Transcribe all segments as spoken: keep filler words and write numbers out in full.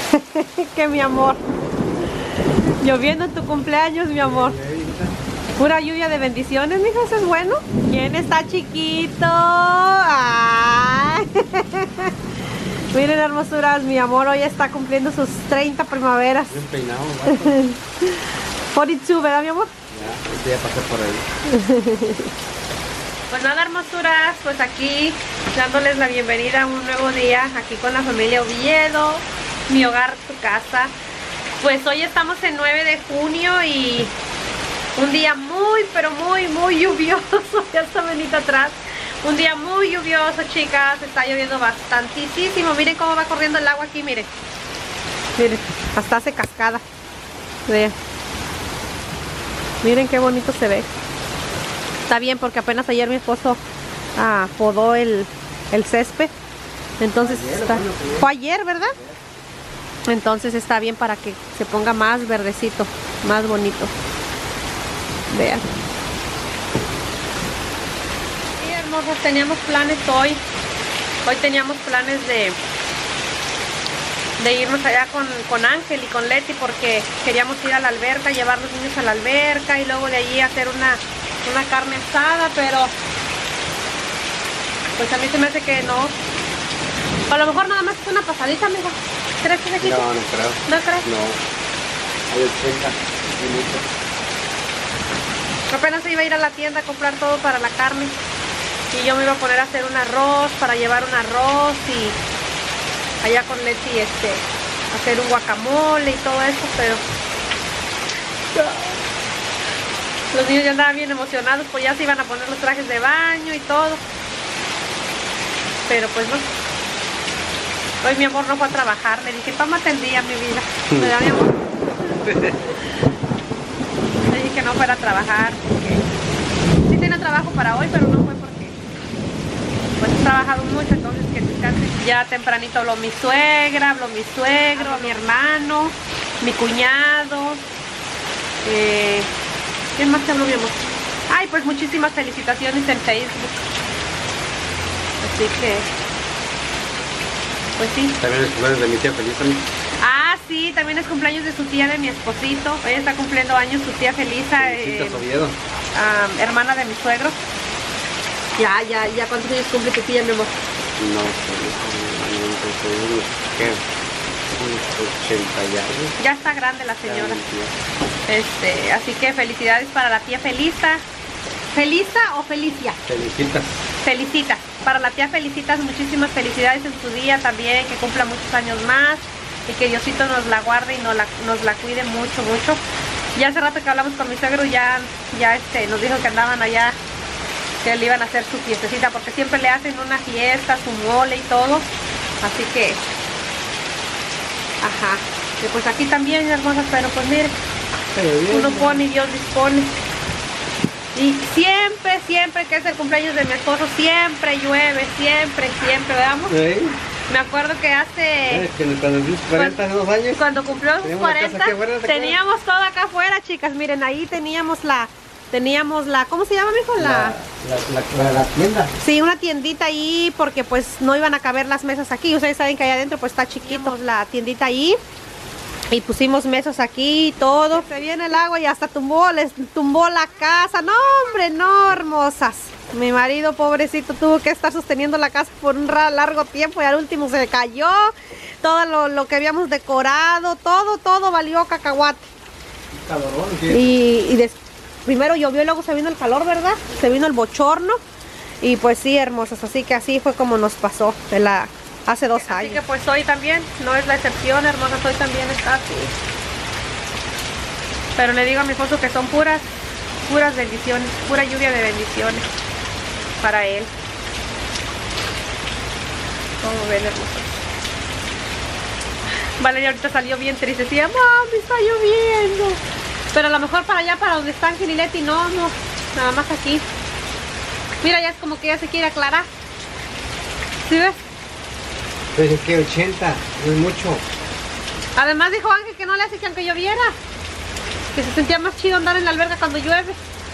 Que mi amor. Lloviendo en tu cumpleaños, mi amor. Pura lluvia de bendiciones, mija, eso es bueno. ¿Quién está chiquito? ¡Ay! Miren, hermosuras, mi amor hoy está cumpliendo sus treinta primaveras. Bien peinado, cuarenta y dos, ¿verdad, mi amor? Ya, ya pasé por ahí. Pues nada, hermosuras, pues aquí dándoles la bienvenida a un nuevo día aquí con la familia Oviedo, mi hogar, tu casa. Pues hoy estamos en nueve de junio y un día muy, pero muy, muy lluvioso. Ya está Benita atrás. Un día muy lluvioso, chicas. Está lloviendo bastantísimo. Miren cómo va corriendo el agua aquí, miren. Miren, hasta hace cascada. Vean. Miren qué bonito se ve. Está bien porque apenas ayer mi esposo ah, podó el, el césped. Entonces ayer, está... Fue ayer, ¿verdad? Entonces está bien para que se ponga más verdecito, más bonito. Vean. Sí, hermosos, teníamos planes hoy. Hoy teníamos planes de de irnos allá con, con Ángel y con Leti porque queríamos ir a la alberca, llevar los niños a la alberca y luego de allí hacer una una carne asada, pero pues a mí se me hace que no. A lo mejor nada más es una pasadita, amigo. ¿Crees que se quita? No, no creo. ¿No crees? No. Hay ochenta minutos. Apenas se iba a ir a la tienda a comprar todo para la carne y yo me iba a poner a hacer un arroz, para llevar un arroz y allá con Leti este hacer un guacamole y todo eso, pero los niños ya andaban bien emocionados, pues ya se iban a poner los trajes de baño y todo. Pero pues no. Hoy mi amor no fue a trabajar. Le dije, tómate el día, mi vida. ¿Me da, mi amor? Le dije que no fuera a trabajar. Porque sí tenía trabajo para hoy, pero no fue porque pues he trabajado mucho, entonces que descanse. Ya tempranito habló mi suegra, habló mi suegro, mi hermano, mi cuñado. Eh... ¿Quién más te habló, mi amor? Ay, pues muchísimas felicitaciones en Facebook. Así que, pues sí. También es cumpleaños de mi tía Felisa. Ah, sí, también es cumpleaños de su tía, de mi esposito. Hoy está cumpliendo años su tía Felisa, eh, uh, hermana de mi suegro. Ya, ya, ya, ¿cuántos años cumple tu tía, mi amor? No sé, ¿qué? ochenta y algo. Ya está grande la señora. Este, así que felicidades para la tía Felisa. ¿Felisa o Felicia? Felicitas. Felicitas. Para la tía Felicitas, muchísimas felicidades en su día también, que cumpla muchos años más y que Diosito nos la guarde y nos la, nos la cuide mucho, mucho. Ya hace rato que hablamos con mi suegro, ya, ya este, nos dijo que andaban allá, que le iban a hacer su fiestecita, porque siempre le hacen una fiesta, su mole y todo. Así que, ajá. Y pues aquí también, hermosas, pero pues mire, uno pone y Dios dispone. Y siempre, siempre que es el cumpleaños de mi esposo, siempre llueve, siempre, siempre, veamos. ¿Sí? Me acuerdo que hace... Es que cuando cumplió cuarenta, hace dos años. Cuando cumplió los cuarenta, afuera, teníamos todo acá afuera, chicas. Miren, ahí teníamos la... Teníamos la... ¿Cómo se llama, mijo? La, la, la, la, la tienda. Sí, una tiendita ahí, porque pues no iban a caber las mesas aquí. Ustedes saben que allá adentro pues está chiquito la tiendita ahí. Y pusimos mesas aquí y todo. Se viene el agua y hasta tumbó, les tumbó la casa. No, hombre, no, hermosas. Mi marido, pobrecito, tuvo que estar sosteniendo la casa por un largo tiempo y al último se cayó. Todo lo, lo que habíamos decorado, todo, todo valió cacahuate. Calorón, ¿sí? Y, y des, primero llovió y luego se vino el calor, ¿verdad? Se vino el bochorno. Y pues sí, hermosas, así que así fue como nos pasó en la... Hace dos años. Así que pues hoy también no es la excepción, hermosas, hoy también está así. Pero le digo a mi esposo que son puras, puras bendiciones, pura lluvia de bendiciones para él. Como ven, hermosos. Valeria ahorita salió bien triste, decía, mami, está lloviendo. Pero a lo mejor para allá, para donde está Ángel y Leti, no, no, nada más aquí. Mira, ya es como que ya se quiere aclarar. ¿Sí ves? Pero es que ochenta, no es mucho. Además dijo Ángel que no le hace que aunque lloviera, que se sentía más chido andar en la alberca cuando llueve.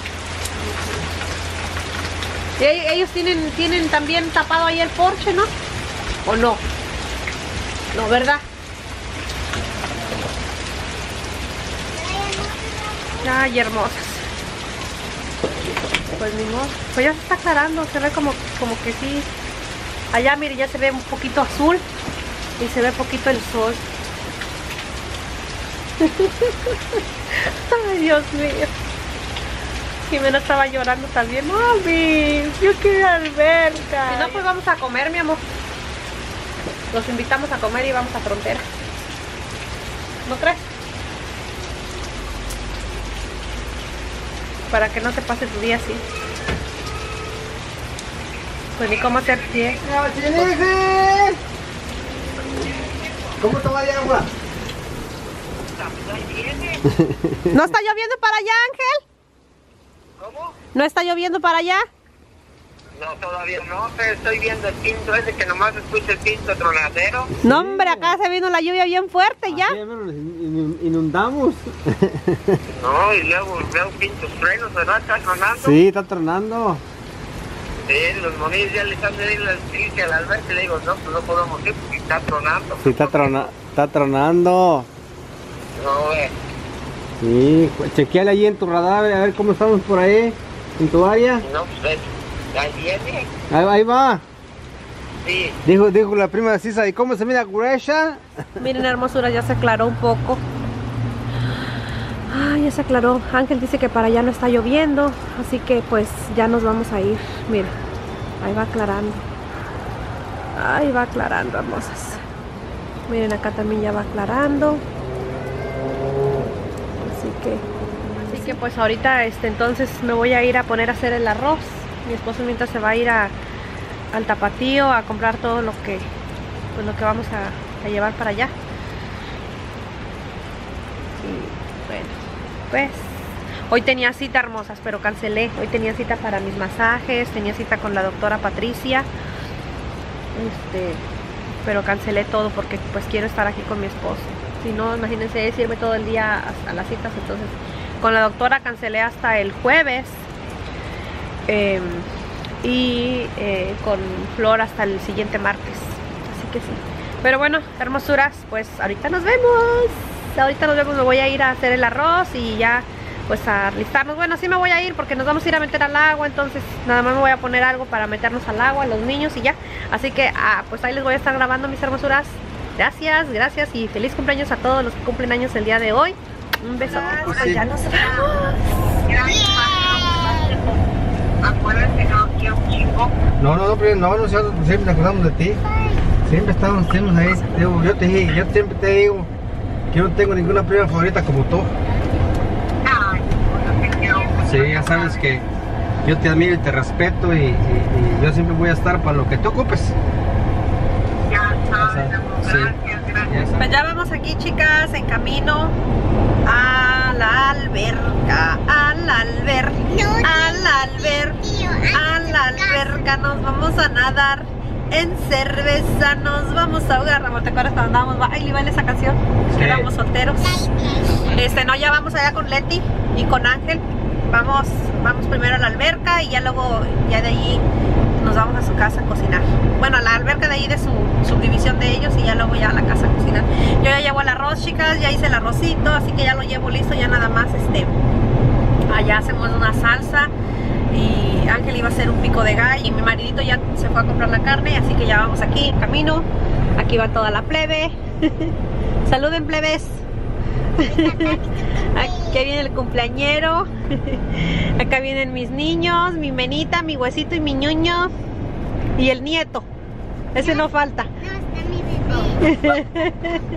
Y ellos tienen, tienen también tapado ahí el porche, ¿no? ¿O no? No, ¿verdad? Ay, hermosas. Pues ni modo. Pues ya se está aclarando, se ve como, como que sí. Allá, mire, ya se ve un poquito azul y se ve poquito el sol. Ay, Dios mío. Jimena estaba llorando también. Mami, yo quiero alberca. Si no, pues vamos a comer, mi amor. Los invitamos a comer y vamos a Frontera. ¿No crees? Para que no te pase tu día así. Pues ni cómo hacer pie. ¿Cómo toma de agua? ¿No está lloviendo para allá, Ángel? ¿Cómo? ¿No está lloviendo para allá? No, todavía no, pero estoy viendo el pinto ese que nomás escucha el pinto tronadero. No, hombre, acá se vino la lluvia bien fuerte ya. Así ya nos inundamos. No, y luego veo pintos frenos, ¿verdad? ¿Está tronando? Sí, está tronando. Sí, los monillos ya les han de ir a decir que al albergue le digo, no, pues no podemos ir porque está tronando. Sí, está, trona, está tronando. No, eh. Sí, chequeale ahí en tu radar, a ver cómo estamos por ahí, en tu área. No, pues ahí viene. Ahí, ahí va. Sí. Dijo, dijo la prima Cisa, ¿y cómo se mira Gresha? Miren, hermosura, ya se aclaró un poco. Ay, ya se aclaró. Ángel dice que para allá no está lloviendo, así que pues ya nos vamos a ir. Miren, ahí va aclarando. Ahí va aclarando, hermosas. Miren, acá también ya va aclarando. Así que, así que pues ahorita este, entonces me voy a ir a poner a hacer el arroz. Mi esposo mientras se va a ir a, al Tapatío a comprar todo lo que, pues, lo que vamos a, a llevar para allá. Y bueno, pues hoy tenía cita, hermosas, pero cancelé. Hoy tenía cita para mis masajes, tenía cita con la doctora Patricia. Este, pero cancelé todo porque pues quiero estar aquí con mi esposo. Si no, imagínense, es irme todo el día a, a las citas. Entonces con la doctora cancelé hasta el jueves. Eh, y eh, con Flor hasta el siguiente martes. Así que sí. Pero bueno, hermosuras, pues ahorita nos vemos. Ahorita nos vemos, me voy a ir a hacer el arroz y ya pues a alistarnos. Bueno, sí me voy a ir porque nos vamos a ir a meter al agua. Entonces nada más me voy a poner algo para meternos al agua, los niños y ya. Así que ah, pues ahí les voy a estar grabando, mis hermosuras. Gracias, gracias y feliz cumpleaños a todos los que cumplen años el día de hoy. Un beso. Pues ya nos vemos. Acuérdate, no, que un chico. No, no, no, pero no, no, siempre nos acordamos de ti. Siempre estamos, estamos ahí. Yo, yo te dije, yo siempre te digo que yo no tengo ninguna prima favorita como tú. Ay, no te quiero. Sí, ya sabes que yo te admiro y te respeto y, y, y yo siempre voy a estar para lo que tú ocupes. Ya sabes, Sí. gracias, gracias. Pues ya vamos aquí, chicas, en camino a la alberca, a la alberca, a la alberca, a la alberca, nos vamos a nadar en cerveza, nos vamos a ahogar. Ramón, ¿te acuerdas cuando andábamos baile y baile esa canción? Sí. Éramos solteros. Este, no, ya vamos allá con Leti y con Ángel. Vamos, vamos primero a la alberca y ya luego, ya de allí nos vamos a su casa a cocinar. Bueno, a la alberca de ahí de su subdivisión de ellos y ya luego ya a la casa a cocinar. Yo ya llevo el arroz, chicas, ya hice el arrocito, así que ya lo llevo listo, ya nada más este, allá hacemos una salsa y Ángel iba a hacer un pico de gallo y mi maridito ya se fue a comprar la carne, así que ya vamos aquí en camino. Aquí va toda la plebe. Saluden, plebes. Aquí viene el cumpleañero. Acá vienen mis niños, mi menita, mi huesito y mi ñoño. Y el nieto. Ese no falta. No, está mi bebé.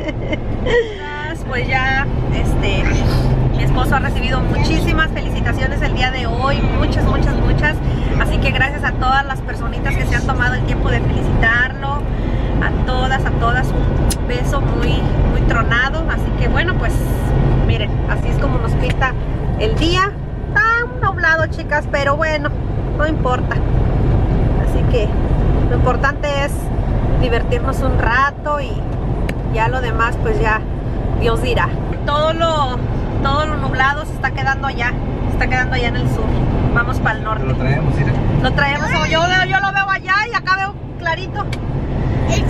Pues ya, este, mi esposo ha recibido muchísimas felicitaciones el día de hoy. Muchas, muchas, muchas. Así que gracias a todas las personitas que se han tomado el tiempo de felicitarlo. A todas, a todas un beso muy, muy tronado. Así que bueno, pues miren, así es como nos pinta el día. Está nublado, chicas, pero bueno, no importa. Así que lo importante es divertirnos un rato y ya lo demás pues ya Dios dirá. Todo lo, todo lo nublado se está quedando allá, se está quedando allá en el sur. Vamos para el norte. Lo traemos, mira. Lo traemos, yo, yo lo veo allá y acá veo clarito. It's really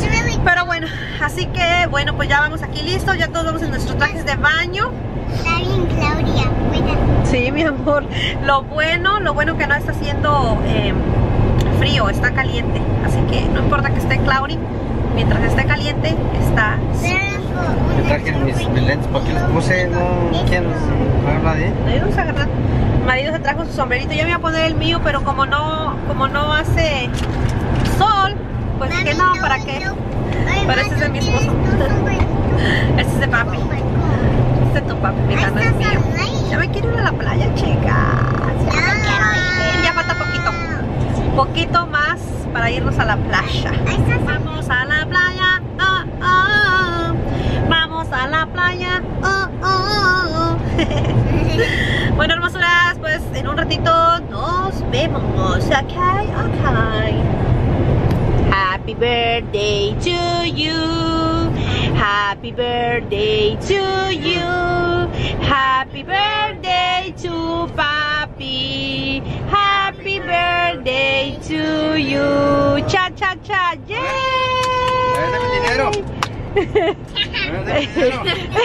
Pero bueno, así que bueno, pues ya vamos aquí listos, ya todos vamos en nuestros trajes de baño. Está bien, Claudia. Cuida. Sí, mi amor. Lo bueno, lo bueno que no está haciendo eh, frío, está caliente. Así que no importa que esté cloudy, mientras esté caliente, está... Me traje mis, mis lentes porque les puse, no quiero hablar de Ahí vamos a agarrar. Mi marido se trajo su sombrerito, yo me voy a poner el mío, pero como no, como no hace sol, pues que no, ¿para qué? Pero este es de mi esposo. Este es de papi. Este es tu papi, mira, no es mío. Ya me quiero ir a la playa, chicas. Ya me quiero ir. Ya falta poquito. Poquito más para irnos a la playa. Vamos a la playa. Oh, oh. Vamos a la playa. Oh, oh. Bueno, hermosuras, pues en un ratito nos vemos. Ok, ok. Happy birthday to you. Happy birthday to you. Happy birthday to papi. Happy birthday to you. Cha cha cha. Yay. Dame dinero. Dame dinero.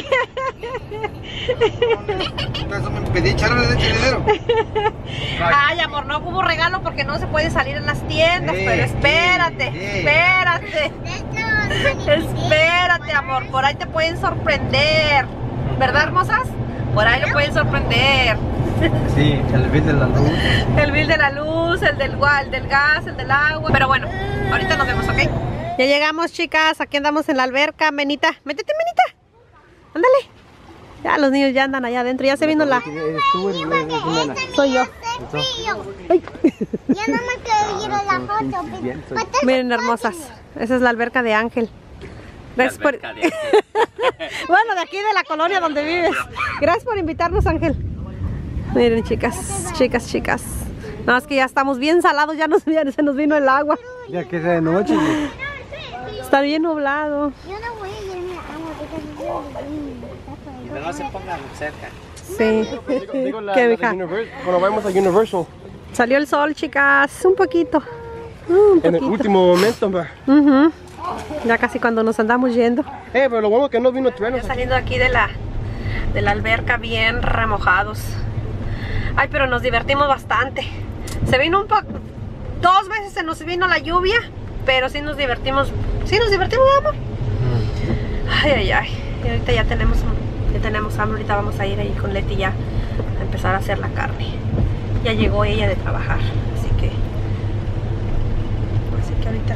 Eso me pedí echarle de dinero. Ay, amor, no hubo regalo porque no se puede salir en las tiendas, Sí, pero espérate, sí, sí. espérate. Espérate, amor, por ahí te pueden sorprender. ¿Verdad, hermosas? Por ahí lo pueden sorprender. Sí, el bill de la luz. El bill de la luz, el del, gua- el del gas, el del agua. Pero bueno, ahorita nos vemos, ¿ok? Ya llegamos, chicas. Aquí andamos en la alberca. Menita, métete, Menita. Ándale. Ya los niños ya andan allá adentro. Ya se vino la... Eres tú, eres la Jimena. Soy yo. Ay. Ya no me quiero ir a la foto. Bien, soy- Miren, hermosas. Esa es la alberca de Ángel. Gracias por... Bueno, de aquí de la colonia donde vives. Gracias por invitarnos, Ángel. Miren, chicas, chicas, chicas. No, es que ya estamos bien salados, ya, nos, ya se nos vino el agua. Ya que sea de noche. Está bien nublado. Yo no voy a irme a agua porque No se pongan cerca. Sí. Digo la, ¿Qué, la de mija? Universal, cuando vamos a Universal. Salió el sol, chicas. Un poquito. Un En el poquito. último momento, ma. Ujú. Ya casi cuando nos andamos yendo. Eh, pero lo bueno es que no vino trueno. Ya saliendo aquí de la, de la alberca bien remojados. Ay, pero nos divertimos bastante. Se vino un poco... Dos veces se nos vino la lluvia, pero sí nos divertimos. Sí nos divertimos, amor. Ay, ay, ay. Y ahorita ya tenemos, ya tenemos hambre. Ahorita vamos a ir ahí con Leti ya a empezar a hacer la carne. Ya llegó ella de trabajar, así que... Así que ahorita...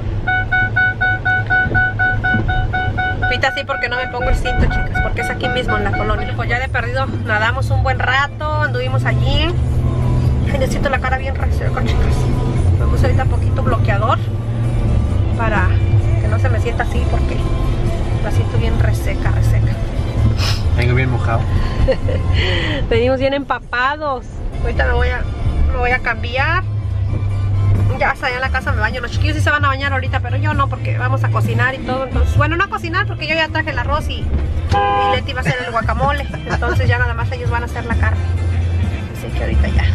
Ahorita sí, porque no me pongo el cinto, chicas, porque es aquí mismo en la colonia. Pues ya de perdido nadamos un buen rato, anduvimos allí. Ay, necesito la cara bien reseca, chicas. Me puse ahorita un poquito bloqueador para que no se me sienta así, porque la siento bien reseca, reseca. Vengo bien mojado. Venimos bien empapados. Ahorita me voy a, me voy a cambiar. Ya hasta allá en la casa me baño. Los chiquillos sí se van a bañar ahorita, pero yo no, porque vamos a cocinar y todo. Entonces, bueno, no a cocinar porque yo ya traje el arroz y, y Leti va a hacer el guacamole. Entonces ya nada más ellos van a hacer la carne. Así que ahorita ya.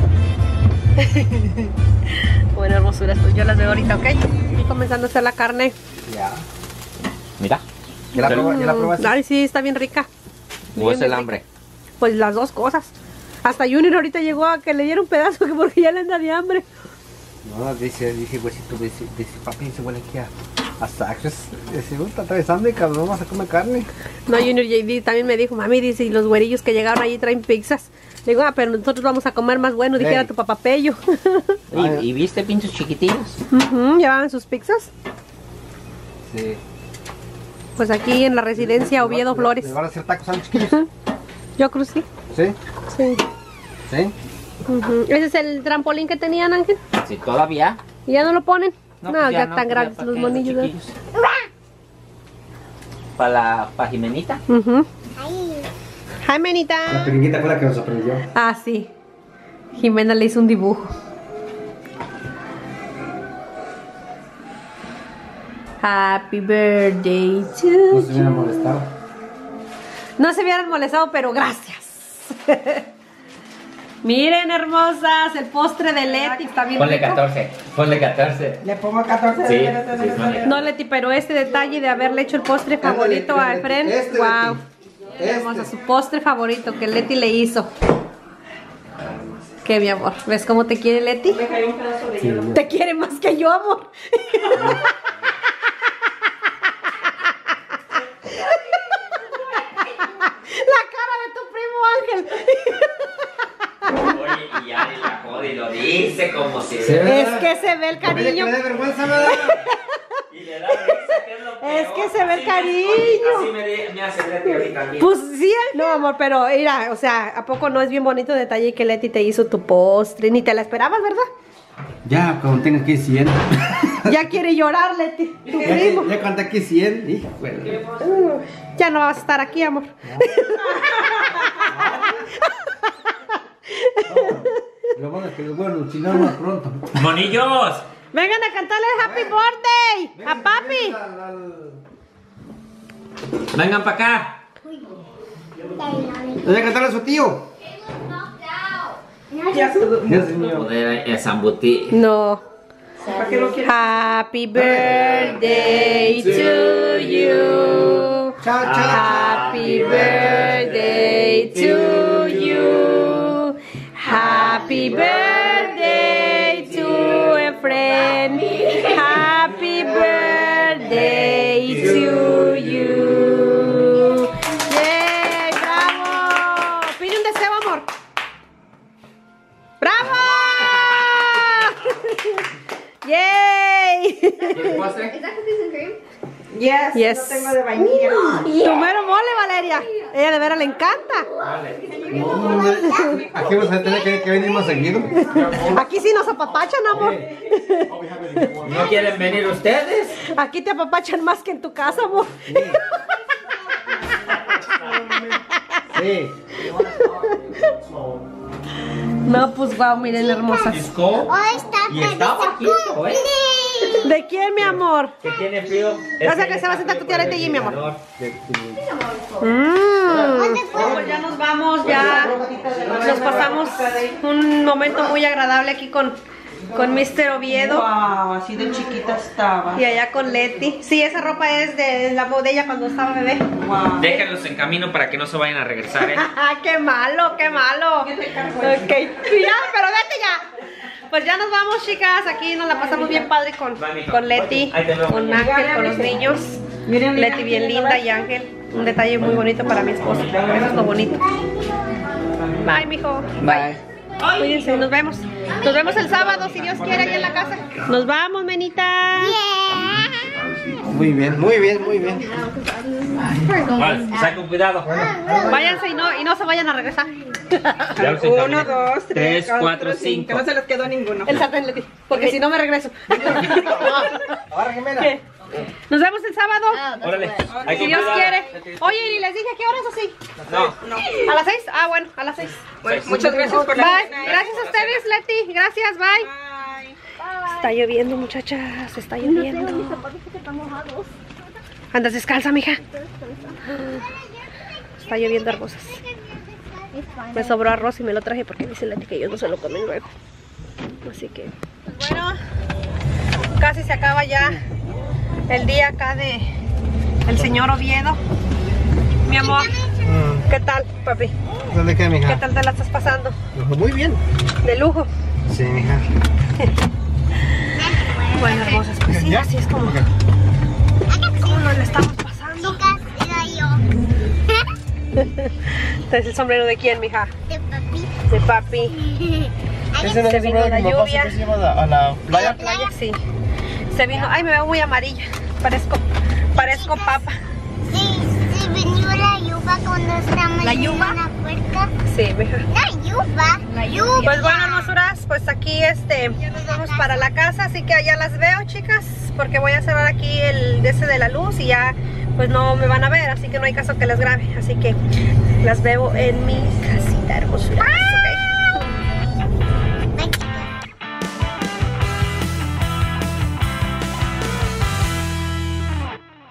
Bueno, hermosuras, pues yo las veo ahorita, ¿ok? Estoy comenzando a hacer la carne. Ya. Mira. ¿Ya la, proba, ya la probaste? Ay, sí, está bien rica. ¿O Bien, es el bien hambre? rica. Pues las dos cosas. Hasta Junior ahorita llegó a que le diera un pedazo que porque ya le anda de hambre. No, dice, dice, huesito, dice, dice, papi, se huele aquí a, a sacres. Dice, está atravesando y cabrón, vas a comer carne. No, Junior J D también me dijo, mami, dice, y los güerillos que llegaron allí traen pizzas. Le digo, ah, pero nosotros vamos a comer más bueno, dijera Ey. tu papá Pello. ¿Y, y viste pinches chiquitillos? Ujú, ¿llevaban sus pizzas? Sí. Pues aquí en la residencia Oviedo ¿Le- Flores. ¿Le van a hacer tacos a los chiquillos? Yo creo sí. Sí. Sí. Sí. Ujú. Ese es el trampolín que tenían, Ángel. Sí, todavía. ¿Y ya no lo ponen? No, pues ya, no, están pues grandes ¿para los qué monillos. ¿eh? chiquillos? Para la pa Jimenita. Ujú. Ahí. Hi, Menita. La peringuita fue la que nos aprendió. Ah, sí. Jimena le hizo un dibujo. Happy birthday to No se hubiera molestado. No se hubieran molestado, pero gracias. Miren, hermosas, el postre de Leti está bien Ponle rico. catorce. Ponle catorce. Le pongo catorce. Sí, de- sí, ponle. No, Leti, pero este detalle de haberle hecho el postre favorito Ándale, a Leti, Efren, este, wow. Leti. Este. Hermosa, su postre favorito que Leti le hizo. ¿Qué, mi amor? ¿Ves cómo te quiere Leti? Me cayó un pedazo de hielo. Te quiere más que yo, amor. La cara de tu primo Ángel. Oye, y Ari la jode y lo dice como si... Sí, ¿verdad? Es que se ve el Mira que cariño. le da vergüenza, ¿verdad? Y le da risa, que es lo peor. Es que se ve el Así me- cariño. Así me, de- me hace Leti ahorita también. Pues sí, no, amor, pero mira, o sea, ¿a poco no es bien bonito detalle que Leti te hizo tu postre? Ni te la esperabas, ¿verdad? Ya, cuando tenga aquí cien. Ya quiere llorar, Leti, tu Ya, primo. que- ya cuando aquí cien. Híjole. Uh, ya no vas a estar aquí, amor. Lo bueno es que los buenos chinos más pronto. ¡Monillos! Vengan a cantarle Happy Birthday a papi. Vengan para acá. Voy a cantarle a su tío. Ya se durmió. Dios mío. Joder, es Zambuti. No. ¿Para qué lo quieres? Happy birthday to you. Chao, chao. Happy birthday to you. Happy birthday to a friend. Happy birthday to you. ¡Yay! ¡Bravo! Pide un deseo, amor. ¡Bravo! ¡Yay! ¿Quieres postre? Yes, Yes. no tengo de vainilla. Tu mero mole, Valeria. Ella de veras le encanta. Aquí vamos a tener que, que venir más seguido. Aquí sí nos apapachan, amor. ¿No quieren venir ustedes? Aquí te apapachan más que en tu casa, amor. Sí. No, pues wow, miren, hermosas. ¿Disco? Oh, está Y estaba aquí, ¿eh? ¿De quién, mi amor? Que tiene frío. O sea, que se va a sentar tu tía ahorita allí, mi amor. Mm. Pues ya nos vamos, ya nos pasamos un momento muy agradable aquí con, con mister Oviedo. Wow, así de chiquita estaba. Y allá con Leti. Sí, esa ropa es de la bodega cuando estaba bebé. Wow. Déjenlos en camino para que no se vayan a regresar, ¿eh? ¡Qué malo, qué malo! Ok, ya, pero vete ya. Pues ya nos vamos, chicas. Aquí nos la pasamos bien padre con, con Leti, con Ángel, con los niños. Miren, Leti bien linda y Ángel. Un detalle muy bonito para mi esposo. Eso es lo bonito. Bye, mijo. Bye. Cuídense, nos vemos. Nos vemos el sábado, si Dios quiere, aquí en la casa. Nos vamos, menita. Muy bien, muy bien, muy bien. Vale, saca con cuidado. Váyanse y no, y no se vayan a regresar. Ya los Uno, encaminé. dos, tres, Tres, cuatro, cinco. No se les quedó ninguno. El sartén, Leti, porque si no me regreso. Ahora, Jimena. ¿Qué? Nos vemos el sábado. Órale. Hay Si que Dios cuidar. quiere. Oye, ¿y les dije a qué horas o sí? No. ¿A las seis? Ah, bueno, a las seis. Bueno, muchas gracias por la Bye. cena. Gracias a ustedes, Leti. Gracias, bye. Bye. Está lloviendo, muchachas. Está lloviendo. ¿Andas descalza, mija? Está lloviendo, hermosas. Me sobró arroz y me lo traje porque dice Leti que ellos no se lo comen luego. Así que... Bueno, casi se acaba ya el día acá de el señor Oviedo. Mi amor, ¿qué tal, papi? ¿Dónde queda, mija? ¿Qué tal te la estás pasando? Muy bien. De lujo. Sí, mija. Bueno, hermosas, pues sí, así es como, como nos la estamos pasando. Chicas, era yo. ¿Este es el sombrero de quién, mija? De papi. De papi. Ese no Se es vino el la que mi papá lluvia. siempre se lleva a la- a la playa. Playa, sí. Se vino, ay, me veo muy amarilla. Parezco, parezco papa. Sí, sí, vino la lluvia cuando estamos ¿La en lluvia? la puerta. Sí, mija. La lluvia. La lluvia. Pues bueno, hermosuras, pues aquí este, ya nos vamos para la casa, así que allá las veo, chicas, porque voy a cerrar aquí el de ese de la luz y ya pues no me van a ver, así que no hay caso que las grabe, así que las veo en mi casita, hermosuras.